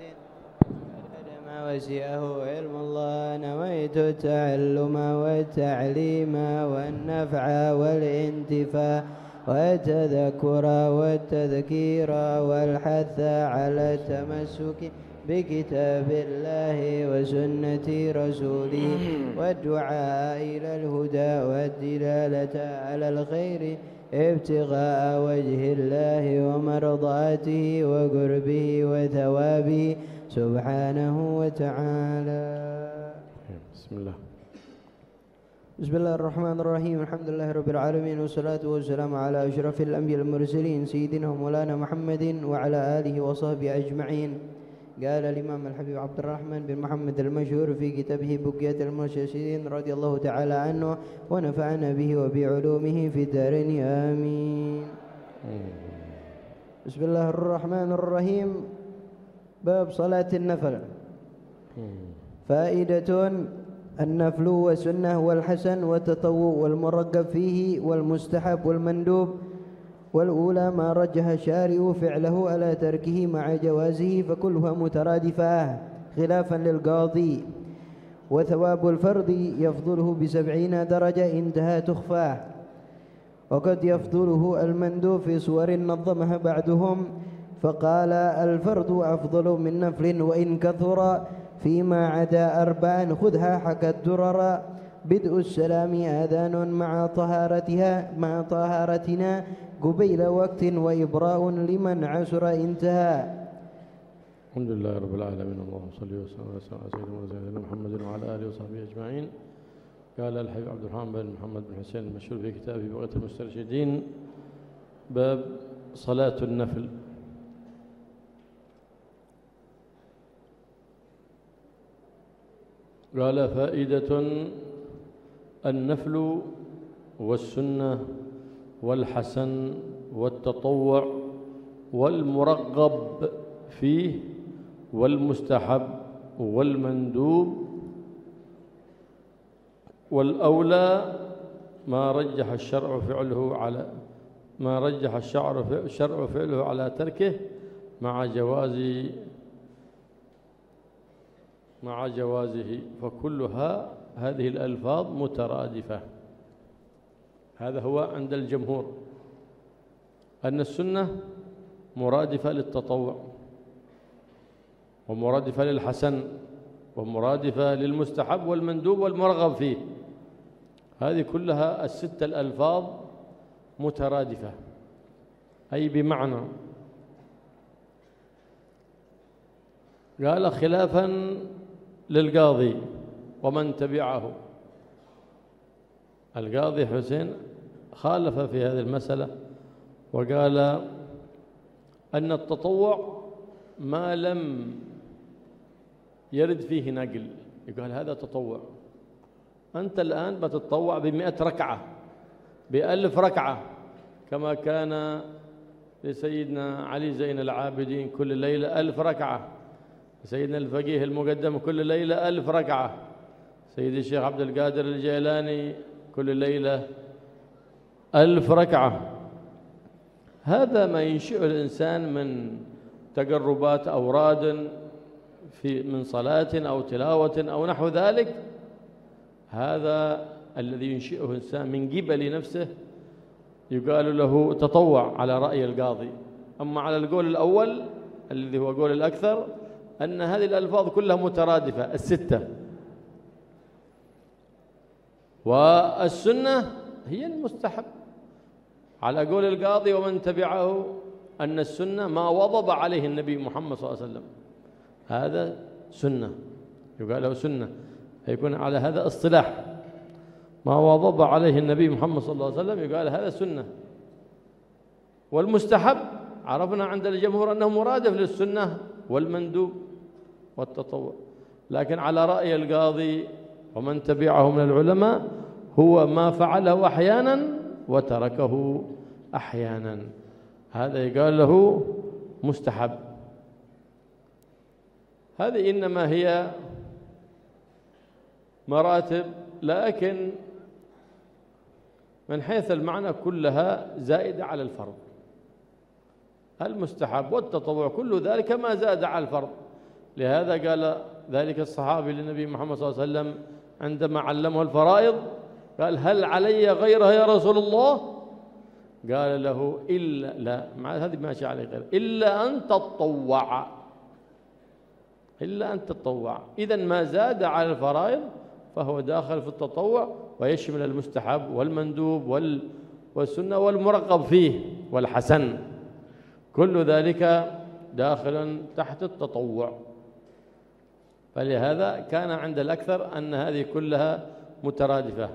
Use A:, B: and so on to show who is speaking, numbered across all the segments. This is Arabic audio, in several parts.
A: عدد ما وسعه علم الله. نويت التعلم والتعليم والنفع والانتفاع والتذكر والتذكير والحث على التمسك بكتاب الله وسنة رسوله والدعاء إلى الهدى والدلالة على الخير ابتغاء وجه الله ومرضاته وقربه وثوابه سبحانه وتعالى. بسم الله الرحمن الرحيم. الحمد لله رب العالمين، والصلاة والسلام على أشرف الأنبياء المرسلين سيدنا مولانا محمد وعلى آله وصحبه أجمعين. قال الإمام الحبيب عبد الرحمن بن محمد المشهور في كتابه بقية المرشدين رضي الله تعالى عنه ونفعنا به وبعلومه في الدارين آمين. بسم الله الرحمن الرحيم. باب صلاة النفل. فائدة: النفل والسنة والحسن والتطوع والمرغب فيه والمستحب والمندوب. والأولى ما رجح الشارع فعله على تركه مع جوازه فكلها مترادفة خلافا للقاضي. وثواب الفرض يفضله ب70 درجة انتهى تخفاه. وقد يفضله المندوب في صور نظمها بعدهم، فقال الفرض أفضل من نفل وإن كثر، فيما عدا 4 خذها حكى الدرر. بدء السلام آذان مع طهارتنا قبيل وقت وإبراء لمن عسر انتهى.
B: الحمد لله رب العالمين، اللهم صل وسلم على سيدنا محمد وعلى آله وصحبه أجمعين. قال الحبيب عبد الرحمن بن محمد بن حسين المشهور في كتابه بغية المسترشدين: باب صلاة النفل. قال: فائدة: النفل والسنة والحسن والتطوع والمرغب فيه والمستحب والمندوب. والأولى ما رجح الشرع فعله على تركه مع جوازه، فكلها هذه الألفاظ مترادفة. هذا هو عند الجمهور، أن السنة مرادفة للتطوع ومرادفة للحسن ومرادفة للمستحب والمندوب والمرغب فيه. هذه كلها ال6 الألفاظ مترادفة، أي بمعنى. قال: خلافا للقاضي ومن تبعه. القاضي حسين خالف في هذه المسألة وقال أن التطوع ما لم يرد فيه نقل، يقول هذا تطوع. أنت الآن بتتطوع ب100 ركعة، ب1000 ركعة، كما كان لسيدنا علي زين العابدين كل ليلة 1000 ركعة، سيدنا الفقيه المقدم كل ليلة 1000 ركعة، سيدي الشيخ عبد القادر الجيلاني كل ليلة 1000 ركعة. هذا ما ينشئه الإنسان من تقربات أوراد من صلاة أو تلاوة أو نحو ذلك، هذا الذي ينشئه الإنسان من قبل نفسه يقال له تطوع على رأي القاضي. أما على القول الأول الذي هو قول الأكثر أن هذه الألفاظ كلها مترادفة ال6. والسنة هي المستحب على قول القاضي ومن تبعه، أن السنة ما وضب عليه النبي محمد صلى الله عليه وسلم، هذا سنة، يقال له سنة، فيكون على هذا اصطلاح. ما وضب عليه النبي محمد صلى الله عليه وسلم يقال هذا سنة. والمستحب عرفنا عند الجمهور أنه مرادف للسنة والمندوب والتطوع، لكن على رأي القاضي ومن تبعه من العلماء هو ما فعله أحيانا وتركه أحيانا، هذا يقال له مستحب. هذه إنما هي مراتب، لكن من حيث المعنى كلها زائدة على الفرض. المستحب والتطوع كل ذلك ما زاد على الفرض، لهذا قال ذلك الصحابي للنبي محمد صلى الله عليه وسلم عندما علمه الفرائض، قال: هل علي غيرها يا رسول الله؟ قال له: إلا، لا، مع هذه ماشي عليه غير، إلا أن تتطوع، إلا أن تتطوع. إذن ما زاد على الفرائض فهو داخل في التطوع، ويشمل المستحب والمندوب والسنة والمرغب فيه والحسن، كل ذلك داخل تحت التطوع. فلهذا كان عند الأكثر أن هذه كلها مترادفة.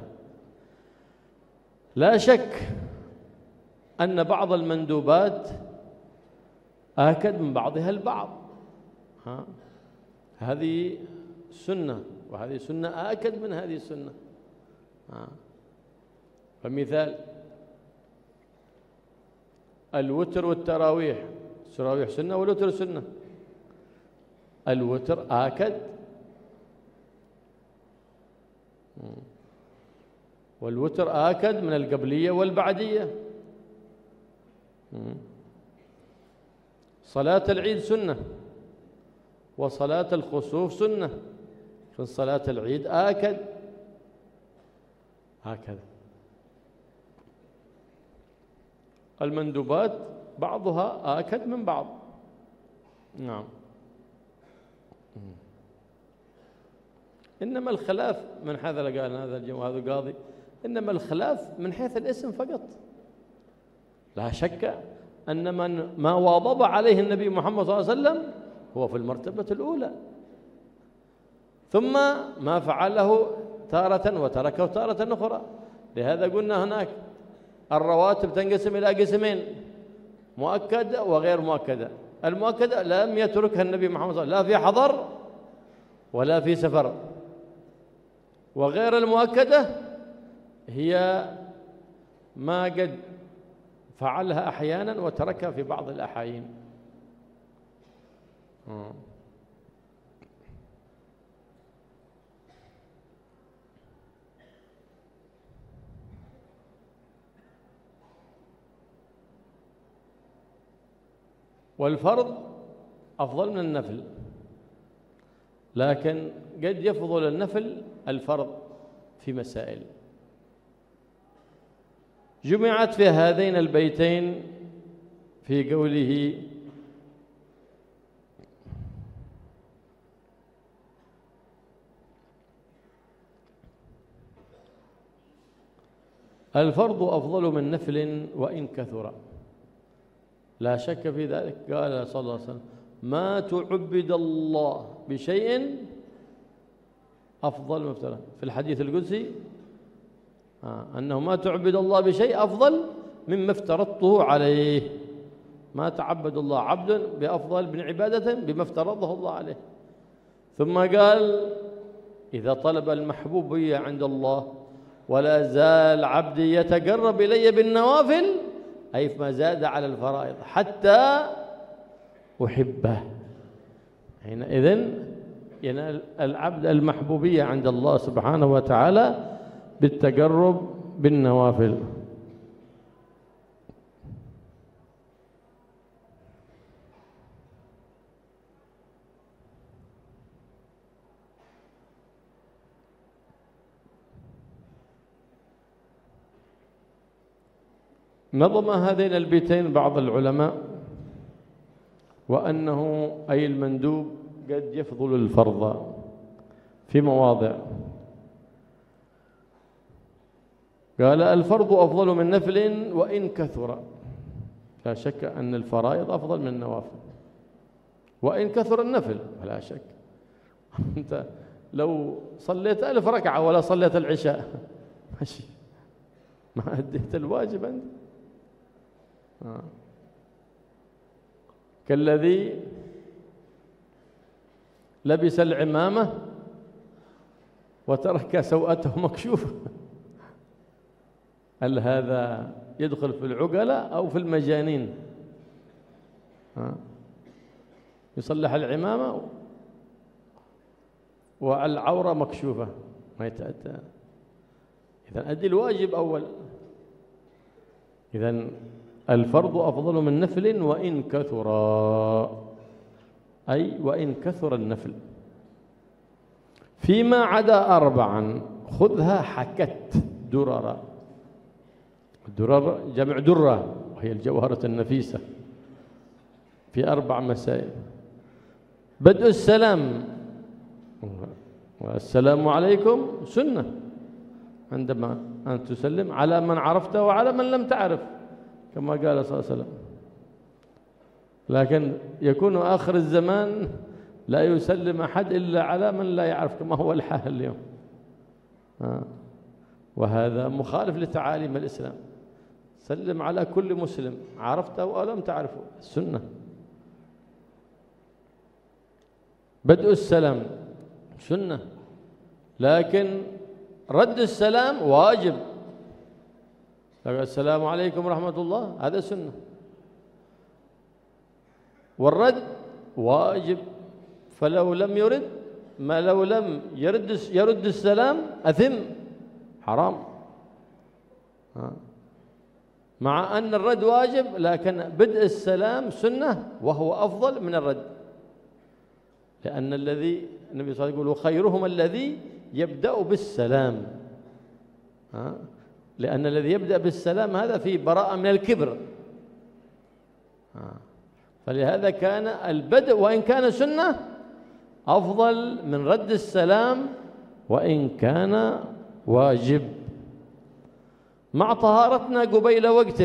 B: لا شك أن بعض المندوبات آكد من بعضها البعض، هذه سنة وهذه سنة آكد من هذه السنة. فمثال الوتر والتراويح، التراويح سنة والوتر سنة. الوتر آكد والوتر آكد من القبلية والبعدية. صلاة العيد سنة وصلاة الخسوف سنة، في صلاة العيد آكد هكذا. المندوبات بعضها آكد من بعض. نعم. إنما الخلاف من حيث قال هذا الجو هذا قاضي، إنما الخلاف من حيث الاسم فقط. لا شك أن ما واظب عليه النبي محمد صلى الله عليه وسلم هو في المرتبة الأولى، ثم ما فعله تارة وتركه تارة أخرى. لهذا قلنا هناك الرواتب تنقسم إلى قسمين: مؤكدة وغير مؤكدة. المؤكدة لم يتركها النبي محمد صلى الله عليه وسلم لا في حضر ولا في سفر، وغير المؤكدة هي ما قد فعلها أحيانا وتركها في بعض الأحايين. والفرض أفضل من النفل، لكن قد يفضل النفل الفرض في مسائل. جمعت في هذين البيتين في قوله: الفرض أفضل من نفل وإن كثر. لا شك في ذلك. قال صلى الله عليه وسلم: ما تعبد الله بشيء أفضل مفترى. في الحديث القدسي أنه ما تعبد الله بشيء أفضل مما افترضته عليه. ما تعبد الله عبد بأفضل من عبادة بما افترضه الله عليه. ثم قال: إذا طلب المحبوبية عند الله ولا زال عبدي يتقرب إلي بالنوافل، أي ما زاد على الفرائض، حتى أحبه. حينئذ ينال العبد المحبوبية عند الله سبحانه وتعالى بالتقرب بالنوافل. نظم هذين البيتين بعض العلماء وأنه أي المندوب قد يفضل الفرض في مواضع. قال: الفرض أفضل من نفل وإن كثر. لا شك أن الفرائض أفضل من النوافل وإن كثر النفل، لا شك. أنت لو صليت 1000 ركعة ولا صليت العشاء ماشي، ما أديت الواجب أنت. كالذي لبس العمامة وترك سوءته مكشوفة، هل هذا يدخل في العقلة أو في المجانين؟ يصلح العمامة والعورة مكشوفة، ما يتأتى. إذن أدي الواجب أول. إذن الفرض أفضل من نفل وإن كثر. أي وإن كثر النفل. فيما عدا 4 خذها حكت دررا. الدرر جمع درة وهي الجوهرة النفيسة. في 4 مسائل: بدء السلام، والسلام عليكم سنة عندما أن تسلم على من عرفته وعلى من لم تعرف، كما قال صلى الله عليه وسلم. لكن يكون آخر الزمان لا يسلم أحد إلا على من لا يعرف، كما هو الحال اليوم. وهذا مخالف لتعاليم الإسلام. سلم على كل مسلم عرفته أو لم تعرفه، السنة. بدء السلام سنة، لكن رد السلام واجب. السلام عليكم ورحمة الله هذا سنة، والرد واجب. فلو لم يرد لو لم يرد السلام أثم، حرام. مع أن الرد واجب، لكن بدء السلام سنة وهو أفضل من الرد، لأن النبي صلى الله عليه وسلم يقول: خيرهم الذي يبدأ بالسلام. لأن الذي يبدأ بالسلام هذا فيه براءة من الكبر. فلهذا كان البدء وإن كان سنة أفضل من رد السلام وإن كان واجب. مع طهارتنا قبيل وقت.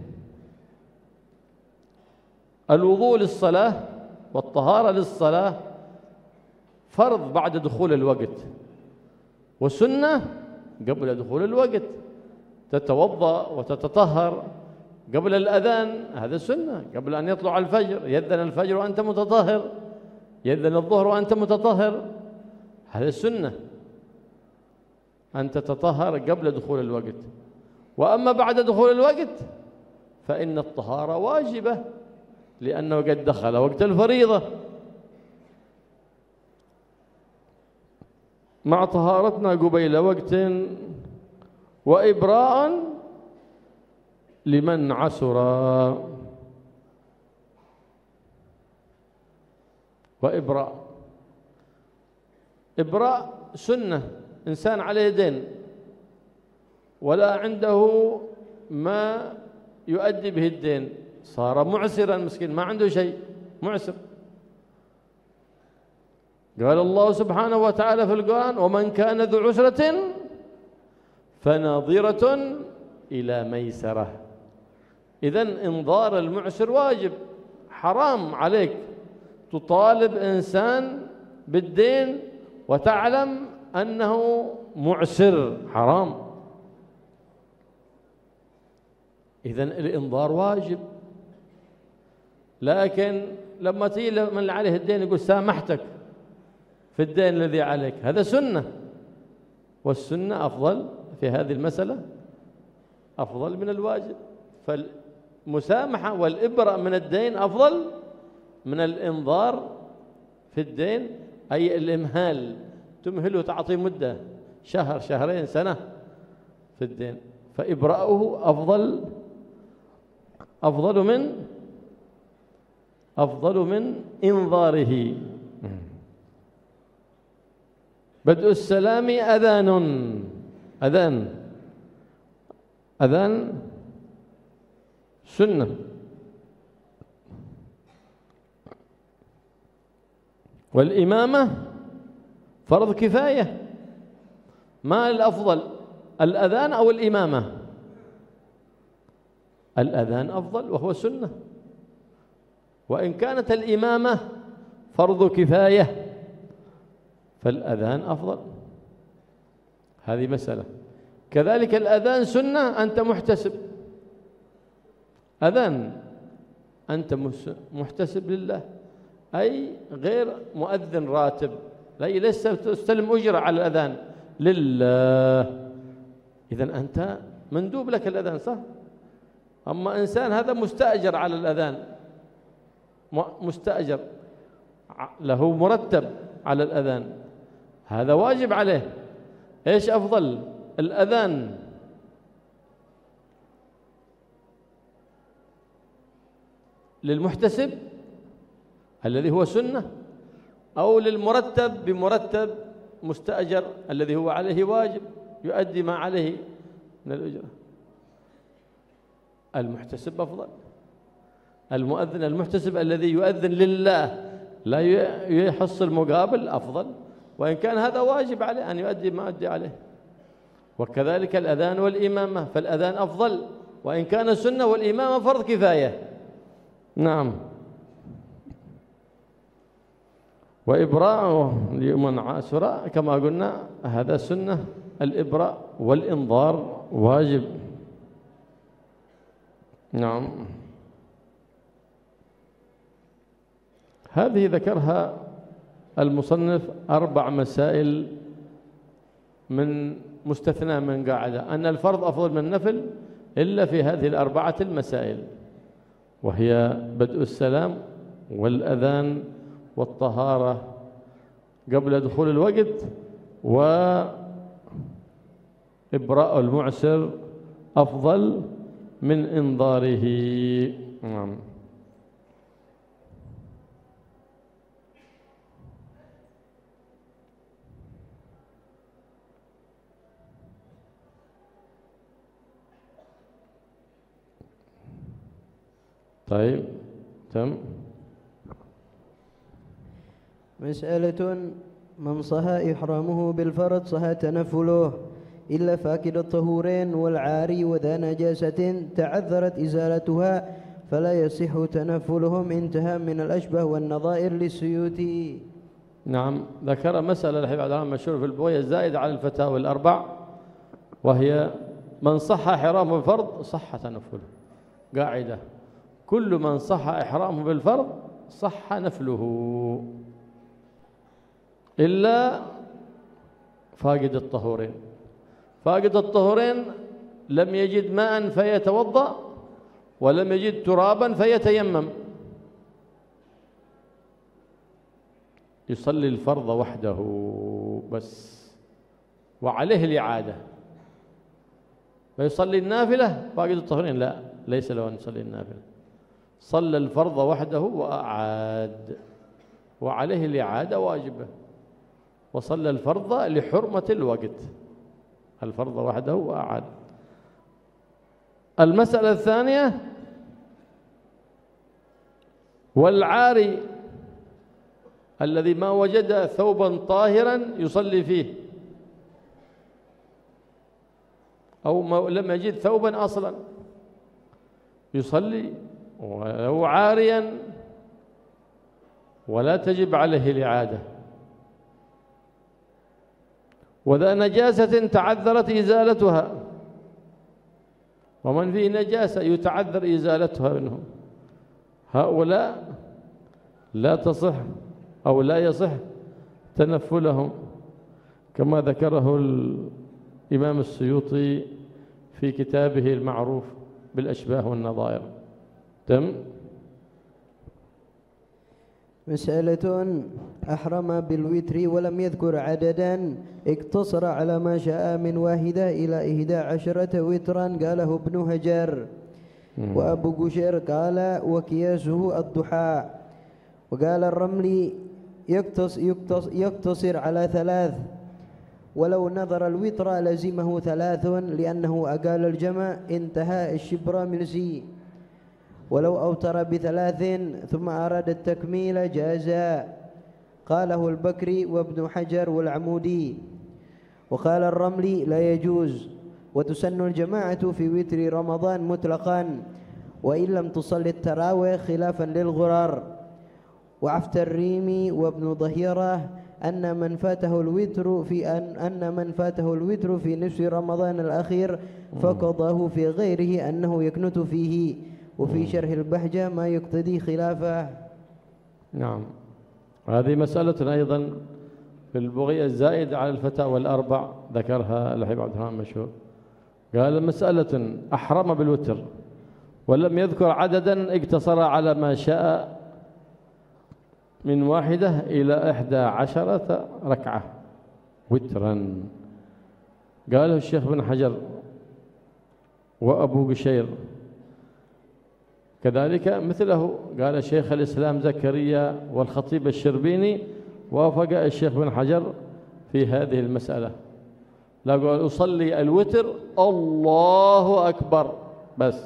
B: الوضوء للصلاة والطهارة للصلاة فرض بعد دخول الوقت، وسنة قبل دخول الوقت. تتوضأ وتتطهر قبل الأذان، هذا سنة. قبل أن يطلع الفجر يأذن الفجر وأنت متطهر، يأذن الظهر وأنت متطهر، هذا سنة أن تتطهر قبل دخول الوقت. وأما بعد دخول الوقت فإن الطهارة واجبة، لأنه قد دخل وقت الفريضة. مع طهارتنا قبيل وقت، وإبراء لمن عسر. إبراء سنة. إنسان عليه دين ولا عنده ما يؤدي به الدين، صار معسرا مسكين، ما عنده شيء، معسر. قال الله سبحانه وتعالى في القرآن: ومن كان ذو عسرة فناظرة إلى ميسرة. إذن إنظار المعسر واجب. حرام عليك تطالب إنسان بالدين وتعلم أنه معسر، حرام. إذن الإنظار واجب. لكن لما تيجي من اللي عليه الدين يقول سامحتك في الدين الذي عليك، هذا سنة. والسنة أفضل في هذه المسألة، أفضل من الواجب. فالمسامحة والإبراء من الدين أفضل من الإنظار في الدين، أي الإمهال، تمهله تعطي مدة شهر شهرين سنة في الدين. فإبراءه أفضل من إنظاره. بدء السلام أذان سنة. والإمامة فرض كفاية. ما الأفضل، الأذان أو الإمامة؟ الأذان أفضل وهو سنة، وإن كانت الإمامة فرض كفاية فالأذان أفضل. هذه مسألة. كذلك الأذان سنة، أنت محتسب، أذان أنت محتسب لله، أي غير مؤذن راتب، ليس تستلم أجرة على الأذان، لله. إذن أنت مندوب لك الأذان، صح؟ أما إنسان هذا مستأجر على الأذان، مستأجر له مرتب على الأذان، هذا واجب عليه. إيش أفضل، الأذان للمحتسب الذي هو سنة، أو للمرتب بمرتب مستأجر الذي هو عليه واجب يؤدي ما عليه من الأجرة. المحتسب أفضل. المؤذن المحتسب الذي يؤذن لله لا يحصل مقابل أفضل، وإن كان هذا واجب عليه أن يؤدي ما أدي عليه. وكذلك الأذان والإمامة، فالأذان أفضل وإن كان سنة، والإمامة فرض كفاية. نعم. وإبراء لمن عاشر كما قلنا هذا سنة، الإبراء والإنظار واجب. نعم. هذه ذكرها المصنف 4 مسائل من مستثنى من قاعدة أن الفرض أفضل من النفل إلا في هذه ال4 المسائل، وهي بدء السلام والأذان والطهارة قبل دخول الوقت، وإبراء المعسر أفضل من إنظاره. نعم. طيب تم.
A: مسألة: من صحى إحرامه بالفرض صحى تنفله إلا فاقد الطهورين والعاري وذا نجاسة تعذرت إزالتها فلا يصح تنفلهم. انتهى من الأشبه والنظائر للسيوطي.
B: نعم. ذكر مسألة الحبيب عبد الرحمن مشهور في البغية الزائدة على الفتاوى ال4، وهي من صح إحرامه بالفرض صح تنفله. قاعدة: كل من صح إحرامه بالفرض صح نفله إلا فاقد الطهورين. فاقد الطهورين لم يجد ماء فيتوضأ ولم يجد ترابا فيتيمم، يصلي الفرض وحده بس وعليه الإعادة. فيصلي النافلة فاقد الطهورين لا، ليس له أن يصلي النافلة، صلى الفرض وحده وأعاد وعليه الإعادة واجبة، وصلى الفرض لحرمة الوقت، الفرض وحده وأعاد. المسألة الثانية: والعاري الذي ما وجد ثوبا طاهرا يصلي فيه، أو لم يجد ثوبا أصلا يصلي ولو عاريا ولا تجب عليه الإعادة. وذا نجاسة تعذرت إزالتها، ومن فيه نجاسة يتعذر إزالتها منهم، هؤلاء لا تصح أو لا يصح تنفلهم، كما ذكره الإمام السيوطي في كتابه المعروف بالأشباه والنظائر. تم.
A: مسألة: أحرم بالوتر ولم يذكر عددا، اقتصر على ما شاء من 1 إلى 11 وترا، قاله ابن هجر. وأبو قشير قال: وكياسه الضحى. وقال الرملي: يقتصر على 3، ولو نظر الوتر لزمه 3 لأنه أقال الجمع. انتهى الشبرملسي. ولو أوتر ب3 ثم أراد التكميل جازا، قاله البكري وابن حجر والعمودي. وقال الرملي: لا يجوز، وتسن الجماعة في وتر رمضان مطلقا وإن لم تصلي التراويح خلافا للغرر. وعفت الريمي وابن ظهيرة أن من فاته الوتر في نصف رمضان الأخير فقضاه في غيره أنه يكنت فيه. وفي شرح البهجة ما يقتضي خلافه.
B: نعم. هذه مسألة أيضا في البغية الزائد على الفتاوى ال4 ذكرها الحبيب عبد الرحمن مشهور. قال: مسألة: أحرم بالوتر ولم يذكر عددا، اقتصر على ما شاء من 1 إلى 11 ركعة وترا. قاله الشيخ بن حجر وأبو قشير كذلك مثله قال شيخ الإسلام زكريا والخطيب الشربيني وافق الشيخ بن حجر في هذه المسألة. لا قال أصلي الوتر الله أكبر بس،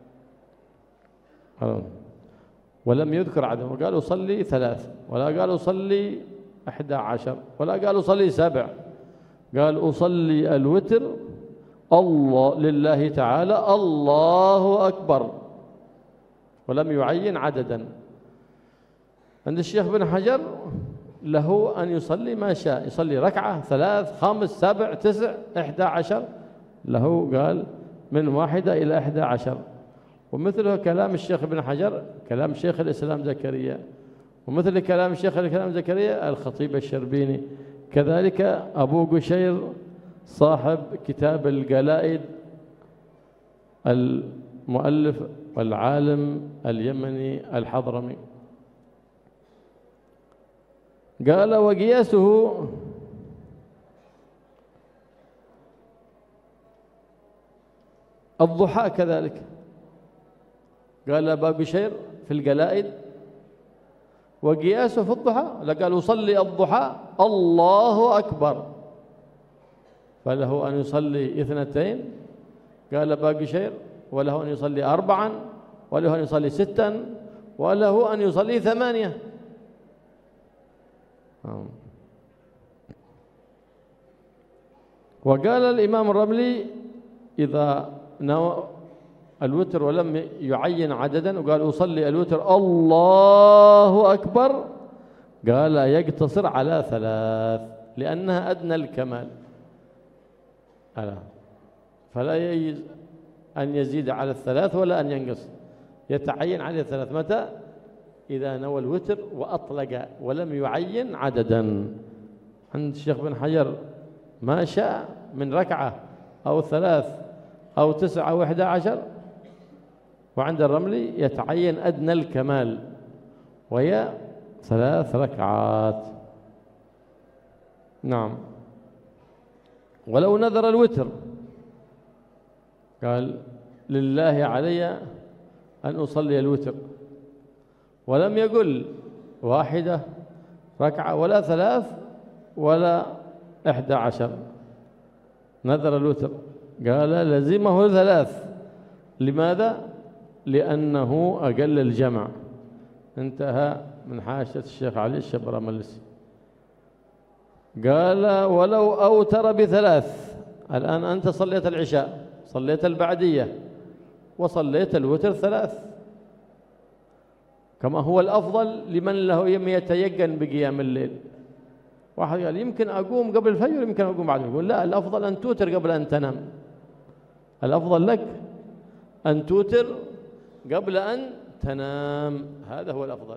B: ولم يذكر عدم، وقال أصلي 3، ولا قال أصلي 11، ولا قال أصلي 7، قال أصلي الوتر الله لله تعالى الله أكبر، ولم يعين عددا. عند الشيخ بن حجر له أن يصلي ما شاء، يصلي ركعة 3 5 7 9 11، له قال من 1 إلى 11. ومثله كلام الشيخ بن حجر كلام شيخ الإسلام زكريا، ومثل كلام الشيخ الإسلام زكريا الخطيب الشربيني، كذلك أبو قشير صاحب كتاب القلائد المؤلف والعالم اليمني الحضرمي. قال وقياسه الضحى كذلك. قال أبا بشير في القلائد وقياسه في الضحى، لقال أصلي الضحى الله أكبر، فله أن يصلي 2، قال أبا بشير، وله أن يصلي 4، وله أن يصلي 6، وله أن يصلي 8. وقال الإمام الرملي إذا نوى الوتر ولم يعين عددا وقال أصلي الوتر الله أكبر، قال يقتصر على 3 لأنها أدنى الكمال، فلا يجوز أن يزيد على 3 ولا أن ينقص، يتعين عليه 3. متى؟ إذا نوى الوتر وأطلق ولم يعين عددا. عند الشيخ بن حجر ما شاء من ركعة أو 3 أو 9 أو 11، وعند الرملي يتعين أدنى الكمال وهي 3 ركعات. نعم. ولو نذر الوتر قال لله علي أن أصلي الوتر، ولم يقل 1 ركعة ولا 3 ولا 11، نذر الوتر قال لزمه 3. لماذا؟ لأنه أقل الجمع. انتهى من حاشية الشيخ علي الشبرملسي. قال ولو أوتر ب3، الآن أنت صليت العشاء، صليت البعدية، وصليت الوتر 3، كما هو الأفضل لمن له يتيقن بقيام الليل. واحد قال يمكن أقوم قبل الفجر يمكن أقوم بعد، يقول لا، الأفضل أن توتر قبل أن تنام، الأفضل لك أن توتر قبل أن تنام، هذا هو الأفضل.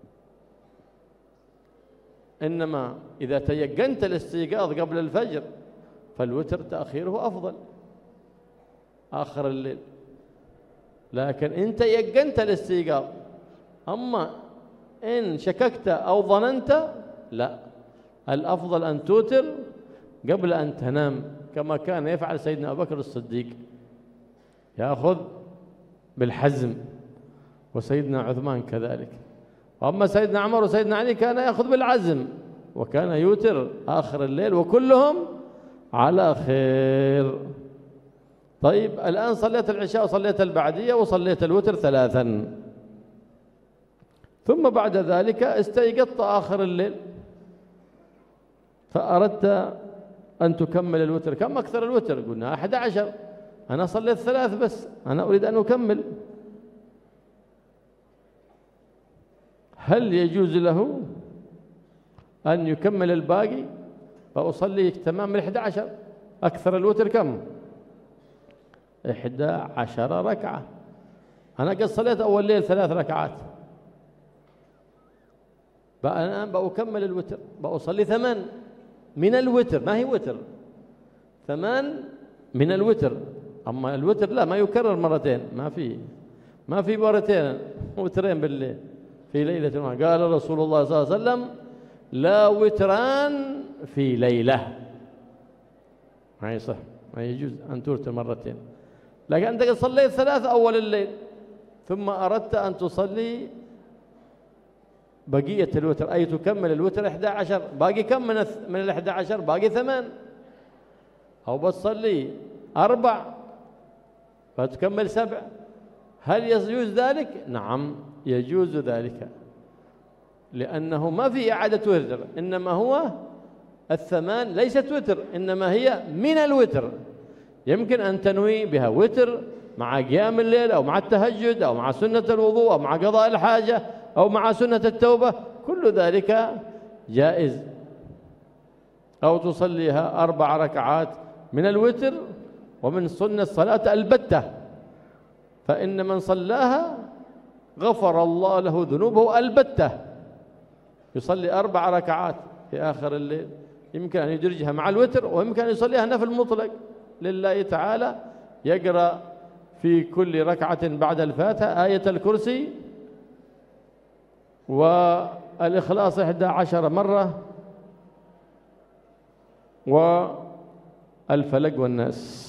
B: إنما إذا تيقنت الاستيقاظ قبل الفجر فالوتر تأخيره أفضل، آخر الليل. لكن إن تيقنت الاستيقاظ، أما إن شككت أو ظننت لا، الأفضل أن توتر قبل أن تنام، كما كان يفعل سيدنا أبو بكر الصديق، يأخذ بالحزم، وسيدنا عثمان كذلك. وأما سيدنا عمر وسيدنا علي كان يأخذ بالعزم، وكان يوتر آخر الليل، وكلهم على خير. طيب الآن صليت العشاء وصليت البعدية وصليت الوتر 3، ثم بعد ذلك استيقظت آخر الليل فأردت أن تكمل الوتر. كم أكثر الوتر؟ قلنا 11، أنا صليت 3 بس، أنا أريد أن أكمل. هل يجوز له أن يكمل الباقي فأصلي تمام 11؟ أكثر الوتر كم؟ 11 ركعة. أنا قد صليت أول ليل 3 ركعات، بقى الآن بأكمل الوتر، بأصلي 8 من الوتر، ما هي وتر، 8 من الوتر. أما الوتر لا، ما يكرر مرتين، ما في مرتين وترين بالليل في ليلة واحدة. قال رسول الله صلى الله عليه وسلم لا وتران في ليلة، ما يصح، ما يجوز أن توتر مرتين. لكن أنت قد صليت 3 أول الليل، ثم أردت أن تصلي بقية الوتر، أي تكمل الوتر 11، باقي كم من 11؟ باقي 8، أو بتصلي 4 فتكمل 7. هل يجوز ذلك؟ نعم يجوز ذلك، لأنه ما في إعادة وتر، إنما هو 8 ليست وتر، إنما هي من الوتر. يمكن أن تنوي بها وتر مع قيام الليل أو مع التهجد أو مع سنة الوضوء أو مع قضاء الحاجة أو مع سنة التوبة، كل ذلك جائز. أو تصليها 4 ركعات من الوتر ومن سنة الصلاة البتة، فإن من صلاها غفر الله له ذنوبه البتة. يصلي 4 ركعات في آخر الليل، يمكن أن يدرجها مع الوتر ويمكن أن يصليها نفل مطلق لله تعالى، يقرأ في كل ركعة بعد الفاتحة آية الكرسي والإخلاص 11 مرة والفلق والناس.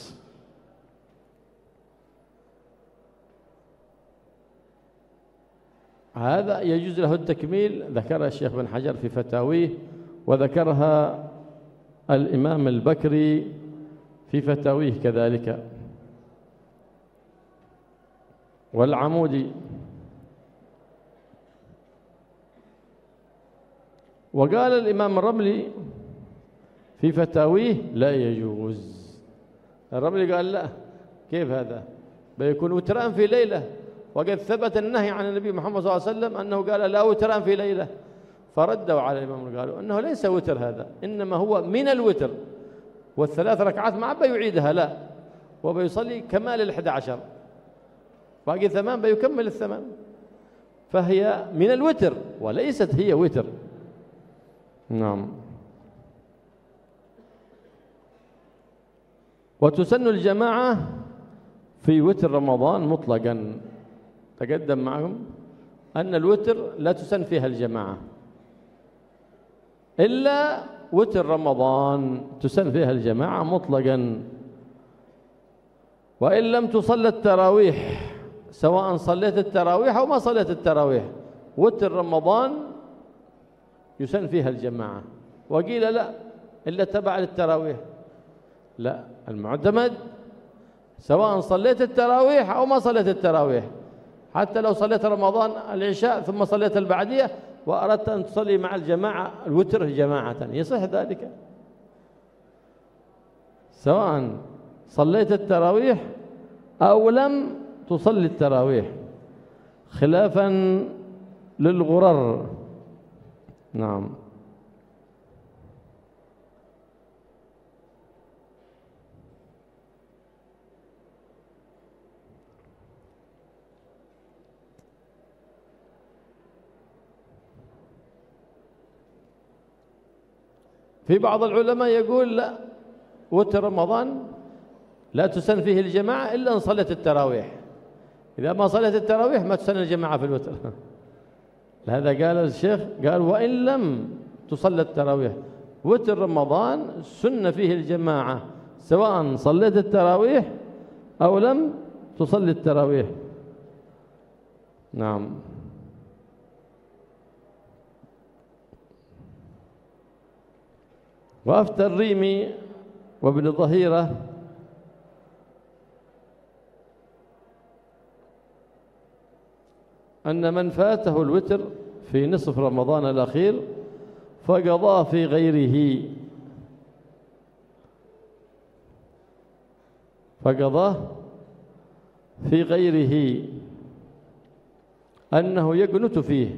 B: هذا يجوز له التكميل، ذكرها الشيخ بن حجر في فتاويه، وذكرها الإمام البكري في فتاويه كذلك، والعمودي. وقال الإمام الرملي في فتاويه لا يجوز. الرملي قال لا، كيف هذا؟ بيكون وتران في ليلة، وقد ثبت النهي عن النبي محمد صلى الله عليه وسلم أنه قال لا وتران في ليلة. فردوا على الإمام قالوا أنه ليس وتر هذا، إنما هو من الوتر، والثلاث ركعات ما بيعيدها، لا، وبيصلي كمال 11، باقي 8 بيكمل 8، فهي من الوتر وليست هي وتر. نعم. وتسن الجماعة في وتر رمضان مطلقا. تقدم معكم أن الوتر لا تسن فيها الجماعة، إلا وتر رمضان تسن فيها الجماعة مطلقا. وإن لم تصل التراويح، سواء صليت التراويح أو ما صليت التراويح، وتر رمضان يسن فيها الجماعة. وقيل لا إلا تبع للتراويح، لا، المعتمد سواء صليت التراويح أو ما صليت التراويح، حتى لو صليت رمضان العشاء ثم صليت البعدية وأردت أن تصلي مع الجماعة الوتر جماعة يصح ذلك، سواء صليت التراويح أو لم تصلي التراويح، خلافا للغرر. نعم. في بعض العلماء يقول لا، وتر رمضان لا تسن فيه الجماعة إلا أن صلت التراويح، إذا ما صلت التراويح ما تسن الجماعة في الوتر. لهذا قال الشيخ، قال وإن لم تصلى التراويح، وتر رمضان سن فيه الجماعة سواء صليت التراويح أو لم تصلي التراويح. نعم. وأفتى الريمي وابن ظهيرة أن من فاته الوتر في نصف رمضان الأخير فقضاه في غيره، أنه يقنت فيه.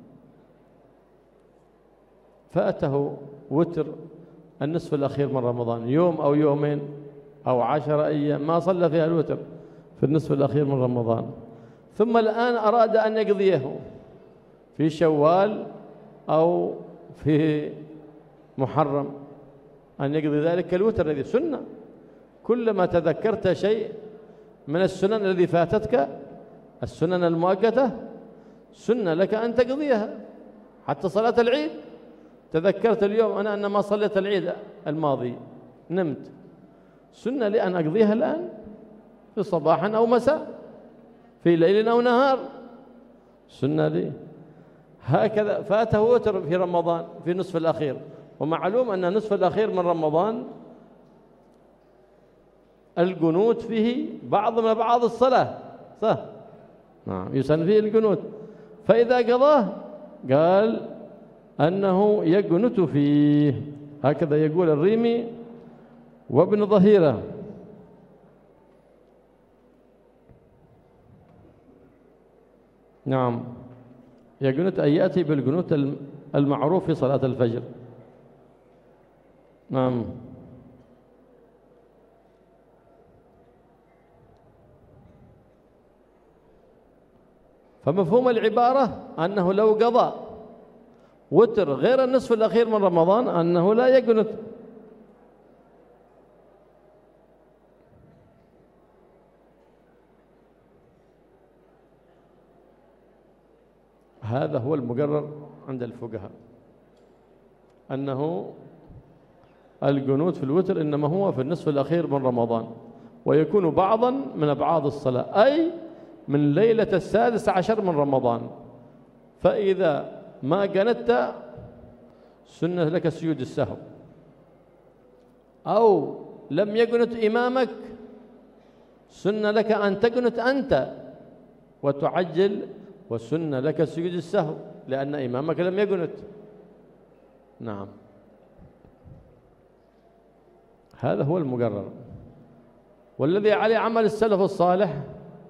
B: فاته وتر النصف الأخير من رمضان، يوم أو يومين أو 10 أيام ما صلى فيها الوتر في النصف الأخير من رمضان، ثم الآن أراد أن يقضيه في شوال أو في محرم، أن يقضي ذلك الوتر الذي سنة. كلما تذكرت شيء من السنن الذي فاتتك، السنن المؤقتة، سنة لك أن تقضيها. حتى صلاة العيد تذكرت اليوم أنا أن ما صليت العيد الماضي، نمت، سنة لي أن أقضيها الآن في صباحا أو مساء، في ليل أو نهار سنة لي. هكذا فاته وتر في رمضان في نصف الأخير، ومعلوم أن نصف الأخير من رمضان القنوت فيه بعض الصلاة، صح؟ نعم، يسن فيه القنوت. فإذا قضاه قال أنه يقنت فيه، هكذا يقول الريمي وابن ظهيرة. نعم، يقنت أن يأتي بالقنوت المعروف في صلاة الفجر. نعم. فمفهوم العبارة أنه لو قضى وتر غير النصف الأخير من رمضان أنه لا يقنت. هذا هو المقرر عند الفقهاء، أنه القنوت في الوتر إنما هو في النصف الأخير من رمضان، ويكون بعضا من أبعاد الصلاة، أي من ليلة 16 من رمضان. فإذا ما قنت سنة لك سجود السهو، أو لم يقنت إمامك سنة لك أن تقنت أنت وتعجل، وسنة لك سجود السهو لأن إمامك لم يقنت. نعم، هذا هو المقرر، والذي عليه عمل السلف الصالح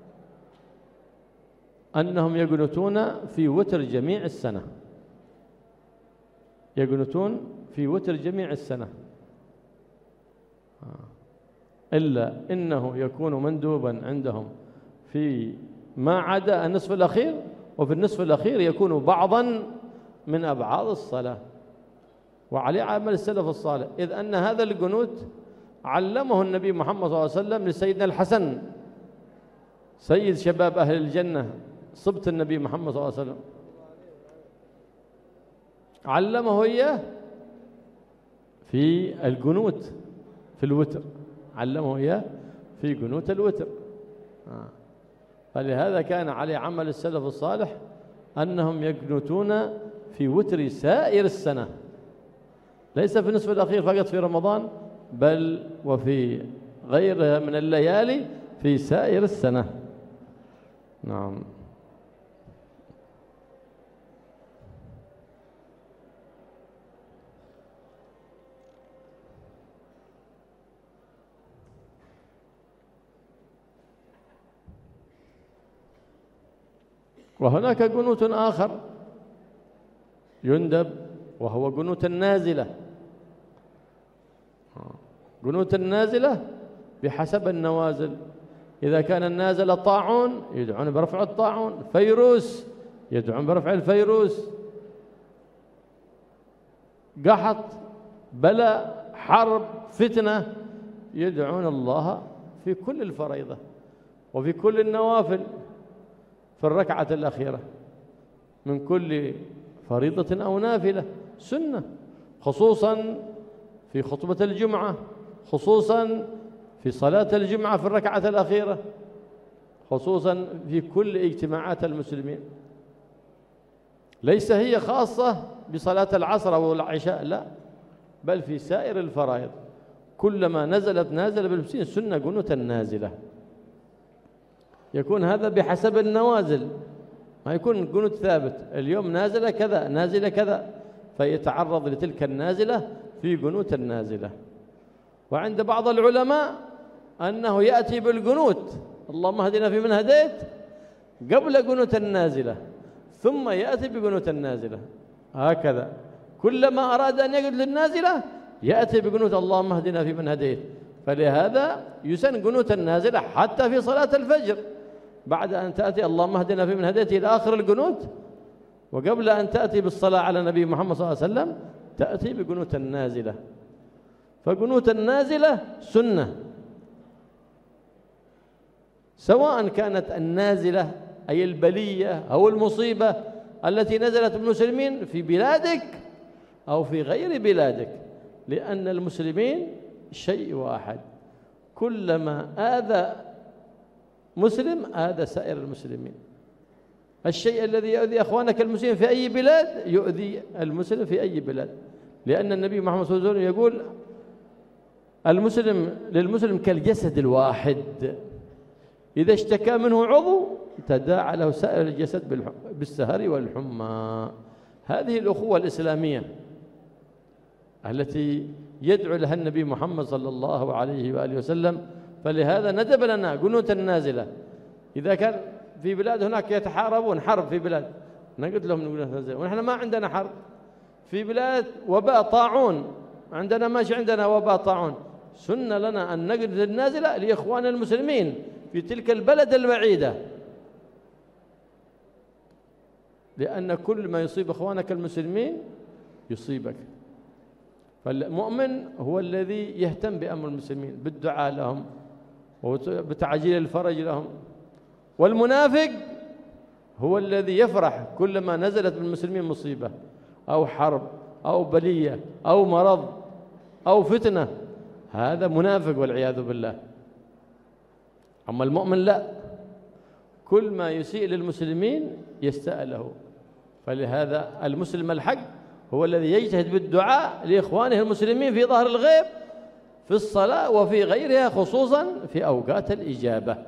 B: أنهم يقنتون في وتر جميع السنة، يقنتون في وتر جميع السنة، إلا إنه يكون مندوبا عندهم في ما عدا النصف الأخير، وفي النصف الأخير يكون بعضا من أبعاد الصلاة. وعليه عمل السلف الصالح، إذ أن هذا القنوت علمه النبي محمد صلى الله عليه وسلم لسيدنا الحسن سيد شباب أهل الجنة، صبت النبي محمد صلى الله عليه وسلم، علمه إياه في القنوت في الوتر، علمه إياه في قنوت الوتر. فلهذا كان عليه عمل السلف الصالح أنهم يقنتون في وتر سائر السنة، ليس في النصف الأخير فقط في رمضان، بل وفي غيرها من الليالي في سائر السنة. نعم. وهناك قنوت آخر يندب، وهو قنوت النازلة. قنوت النازلة بحسب النوازل، إذا كان النازل طاعون يدعون برفع الطاعون، فيروس يدعون برفع الفيروس، قحط، بلاء، حرب، فتنة، يدعون الله في كل الفريضة وفي كل النوافل في الركعة الأخيرة من كل فريضة أو نافلة سنة، خصوصا في خطبة الجمعة، خصوصا في صلاة الجمعة في الركعة الأخيرة، خصوصا في كل اجتماعات المسلمين. ليس هي خاصة بصلاة العصر أو العشاء، لا، بل في سائر الفرائض كلما نزلت نازل بالمسلمين سنة قنوت النازلة. يكون هذا بحسب النوازل، ما يكون قنوت ثابت، اليوم نازلة كذا نازلة كذا، فيتعرض لتلك النازلة في قنوت النازلة. وعند بعض العلماء أنه يأتي بالقنوت اللهم اهدنا فيمن هديت قبل قنوت النازلة، ثم يأتي بقنوت النازلة، هكذا كلما أراد أن يقعد للنازلة يأتي بقنوت اللهم اهدنا فيمن هديت. فلهذا يسن قنوت النازلة حتى في صلاة الفجر، بعد أن تأتي اللهم اهدنا فيمن هديت إلى آخر القنوت، وقبل أن تأتي بالصلاة على النبي محمد صلى الله عليه وسلم تأتي بقنوت النازلة. فقنوت النازلة سنة، سواء كانت النازلة أي البلية أو المصيبة التي نزلت بالمسلمين في بلادك أو في غير بلادك، لأن المسلمين شيء واحد، كلما آذى مسلم آذى سائر المسلمين. الشيء الذي يؤذي أخوانك المسلمين في أي بلاد يؤذي المسلم في أي بلاد، لأن النبي محمد صلى الله عليه وسلم يقول المسلم للمسلم كالجسد الواحد، إذا اشتكى منه عضو تداعى له سائر الجسد بالسهر والحمى. هذه الأخوة الإسلامية التي يدعو لها النبي محمد صلى الله عليه وآله وسلم. فلهذا ندب لنا قنوت النازلة. إذا كان في بلاد هناك يتحاربون حرب في بلاد، نقول لهم نقول نازلة، ونحن ما عندنا حرب. في بلاد وباء طاعون، عندنا ماشي عندنا وباء طاعون، سنة لنا أن نقنت النازلة لإخوان المسلمين في تلك البلد البعيدة، لأن كل ما يصيب إخوانك المسلمين يصيبك. فالمؤمن هو الذي يهتم بأمر المسلمين بالدعاء لهم وبتعجيل الفرج لهم، والمنافق هو الذي يفرح كلما نزلت بالمسلمين مصيبة أو حرب أو بلية أو مرض أو فتنة، هذا منافق والعياذ بالله. أما المؤمن لا، كل ما يسيء للمسلمين يستاء له. فلهذا المسلم الحق هو الذي يجتهد بالدعاء لإخوانه المسلمين في ظهر الغيب في الصلاة وفي غيرها، خصوصا في أوقات الإجابة.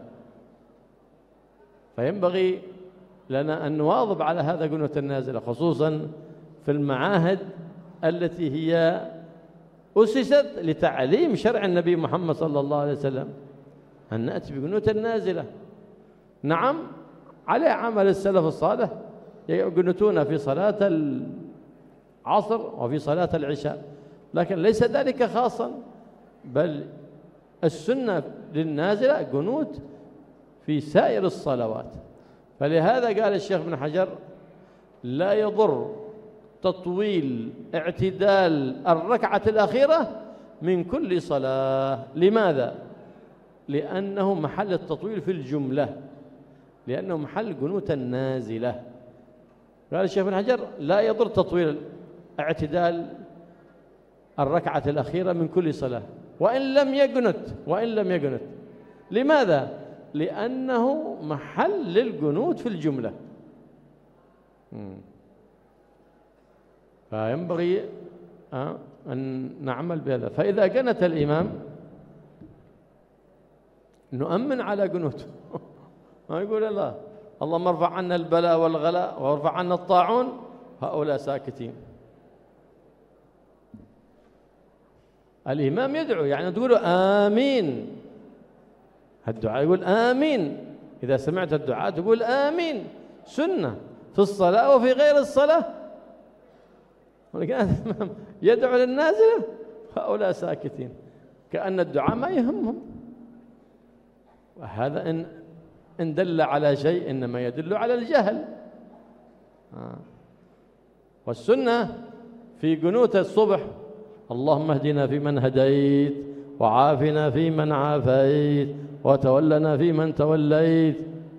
B: فينبغي لنا أن نواظب على هذا قنوت النازلة، خصوصا في المعاهد التي هي أسست لتعليم شرع النبي محمد صلى الله عليه وسلم، أن نأتي بقنوت النازلة. نعم، على عمل السلف الصالح يقنتون في صلاة العصر وفي صلاة العشاء، لكن ليس ذلك خاصا، بل السنة للنازلة قنوت في سائر الصلوات. فلهذا قال الشيخ ابن حجر: لا يضر تطويل اعتدال الركعة الأخيرة من كل صلاة. لماذا؟ لأنه محل التطويل في الجملة، لأنه محل قنوت النازلة. قال الشيخ ابن حجر: لا يضر تطويل اعتدال الركعة الأخيرة من كل صلاة وإن لم يقنت. لماذا؟ لأنه محل للقنوت في الجملة. فينبغي أن نعمل بهذا. فإذا قنت الإمام نؤمن على قنوته ما يقول الله اللهم ارفع عنا البلاء والغلاء وارفع عنا الطاعون، هؤلاء ساكتين. الإمام يدعو، يعني تقول آمين، الدعاء يقول آمين، إذا سمعت الدعاء تقول آمين، سنة في الصلاة وفي غير الصلاة. ولكن الإمام يدعو للنازلة، هؤلاء ساكتين، كأن الدعاء ما يهمهم. وهذا إن دل على شيء إنما يدل على الجهل. والسنة في قنوت الصبح: اللهم اهدنا فيمن هديت، وعافنا فيمن عافيت، وتولنا فيمن توليت،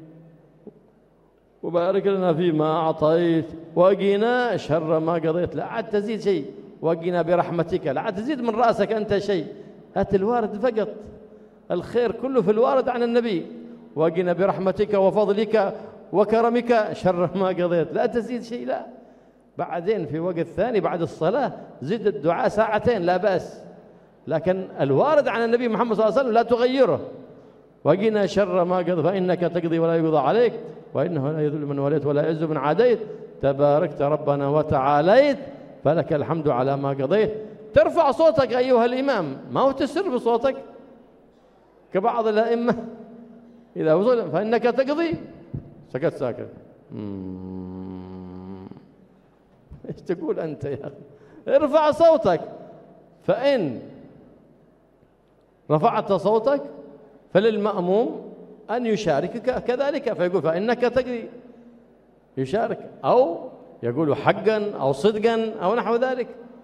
B: وبارك لنا فيما أعطيت، وقنا شر ما قضيت. لا عاد تزيد شيء، وقنا برحمتك، لا عاد تزيد من رأسك أنت شيء، هات الوارد فقط، الخير كله في الوارد عن النبي: وقنا برحمتك وفضلك وكرمك شر ما قضيت. لا تزيد شيء، لا. بعدين في وقت ثاني بعد الصلاة زد الدعاء ساعتين لا بأس، لكن الوارد عن النبي محمد صلى الله عليه وسلم لا تغيره: وقنا شر ما قضيت فإنك تقضي ولا يقضى عليك وإنه لا يذل من وليت ولا يعز من عاديت تباركت ربنا وتعاليت فلك الحمد على ما قضيت. ترفع صوتك أيها الإمام، ما هو تسر بصوتك كبعض الأئمة إذا وصل فإنك تقضي سكت ساكت. ايش تقول أنت يا أخي؟ ارفع صوتك. فإن رفعت صوتك فللمأموم أن يشاركك كذلك، فيقول فإنك تقضي، يشارك، أو يقول حقا أو صدقا أو نحو ذلك.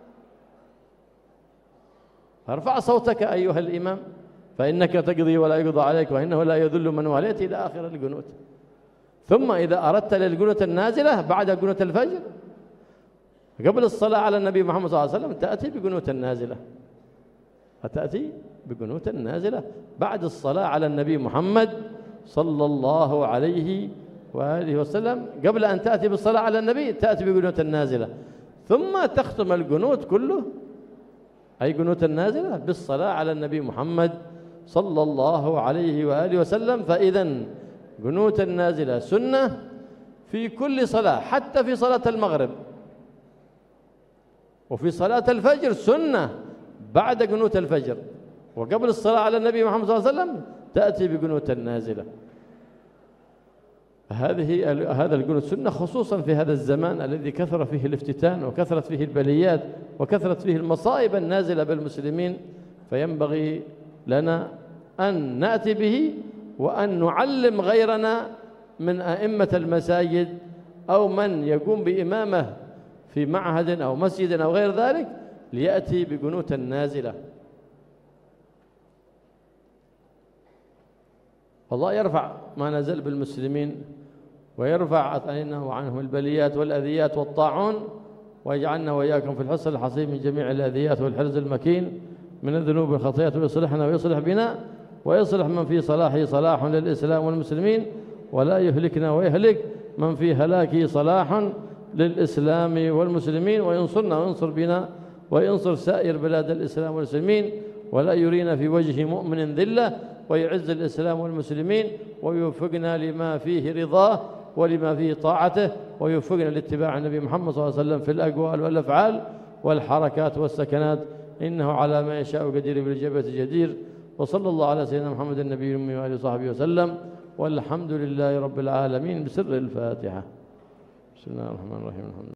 B: فارفع صوتك أيها الإمام: فإنك تقضي ولا يقضى عليك وإنه لا يذل من واليت، إلى آخر القنوت. ثم إذا أردت للقنوت النازلة بعد قنوت الفجر قبل الصلاة على النبي محمد صلى الله عليه وسلم تأتي بقنوت النازلة، فتأتي بقنوت النازلة بعد الصلاة على النبي محمد صلى الله عليه وآله وسلم. قبل أن تأتي بالصلاة على النبي تأتي بقنوت النازلة، ثم تختم القنوت كله، أي قنوت النازلة، بالصلاة على النبي محمد صلى الله عليه وآله وسلم. فإذا قنوت النازلة سنة في كل صلاة، حتى في صلاة المغرب، وفي صلاة الفجر سنة بعد قنوت الفجر، وقبل الصلاة على النبي محمد صلى الله عليه وسلم تأتي بقنوت النازلة. هذا القنوت سنة خصوصا في هذا الزمان الذي كثر فيه الافتتان وكثرت فيه البليات وكثرت فيه المصائب النازلة بالمسلمين، فينبغي لنا أن نأتي به وأن نعلم غيرنا من أئمة المساجد أو من يقوم بإمامة في معهد أو مسجد أو غير ذلك ليأتي بقنوت النازلة. الله يرفع ما نزل بالمسلمين ويرفع عنه وعنهم البليات والأذيات والطاعون، ويجعلنا وإياكم في الحصن الحصين من جميع الأذيات والحرز المكين من الذنوب والخطيئات، ويصلحنا ويصلح بنا ويصلح من في صلاحه صلاح للإسلام والمسلمين، ولا يهلكنا ويهلك من في هلاكه صلاح للإسلام والمسلمين، وينصرنا وينصر بنا وينصر سائر بلاد الإسلام والمسلمين، ولا يرينا في وجه مؤمن ذلة، ويعز الإسلام والمسلمين، ويوفقنا لما فيه رضاه ولما فيه طاعته، ويوفقنا لاتباع النبي محمد صلى الله عليه وسلم في الأقوال والأفعال والحركات والسكنات، إنه على ما يشاء قدير بالإجابة جدير. وصلى الله على سيدنا محمد النبي الأمي وآله وصحبه وسلم، والحمد لله رب العالمين. بسر الفاتحة. بسم الله الرحمن الرحيم.